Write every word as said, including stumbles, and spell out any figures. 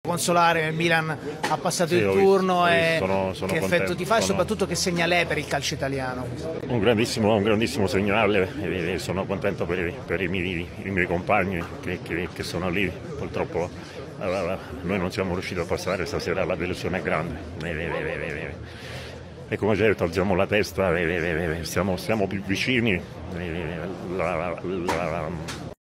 consolare, il Milan ha passato sì, il visto, turno e sono, sono che effetto ti fa e sono... soprattutto che segnale è per il calcio italiano? Un grandissimo, un grandissimo segnale, e sono contento per, i, per i, miei, i miei compagni che, che, che sono lì. Purtroppo allora, noi non siamo riusciti a passare stasera, la delusione è grande e come già detto alziamo la testa, stiamo, stiamo più vicini. La, la, la,